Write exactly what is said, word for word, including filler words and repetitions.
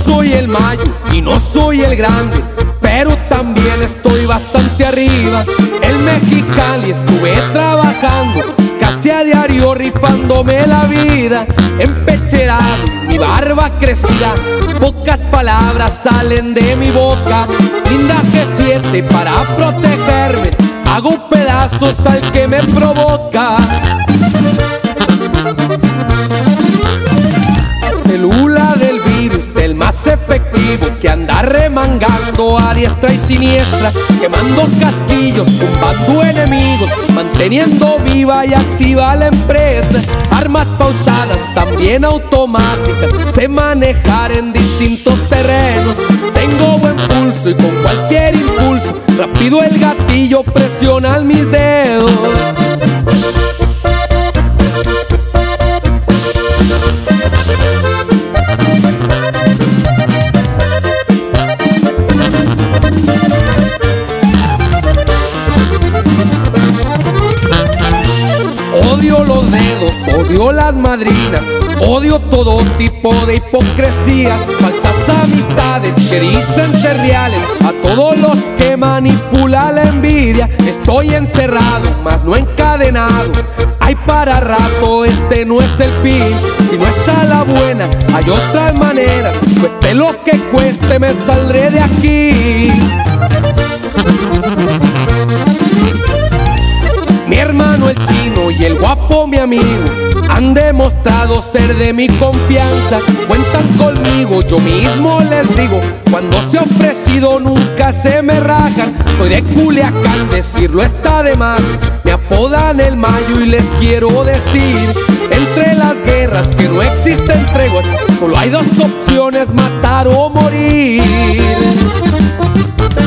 soy el Mayo y no soy el Grande, pero también estoy bastante arriba. En Mexicali estuve trabajando casi a diario, rifándome la vida. Empecherado, mi barba crecida, pocas palabras salen de mi boca. Linda G siete para protegerme, hago pedazos al que me provoca. Célula del virus, del más efectivo, que anda remangando a diestra y siniestra, quemando casquillos, tumbando enemigos, manteniendo viva y activa la empresa. Armas pausadas, también automáticas, sé manejar en distintos terrenos. Tengo buen pulso y con cualquier impulso, rápido el gatillo presionan mis dedos. Odio los dedos, odio las madrinas, odio todo tipo de hipocresías, falsas amistades que dicen ser reales, a todos los que manipula la envidia. Estoy encerrado, mas no encadenado, hay para rato, este no es el fin. Si no es a la buena, hay otras maneras, cueste lo que cueste, me saldré de aquí. Mi hermano el chino y el guapo mi amigo han demostrado ser de mi confianza. Cuentan conmigo, yo mismo les digo, cuando se ha ofrecido nunca se me rajan. Soy de Culiacán, decirlo está de más, me apodan el Mayo y les quiero decir: entre las guerras que no existen treguas, solo hay dos opciones, matar o morir.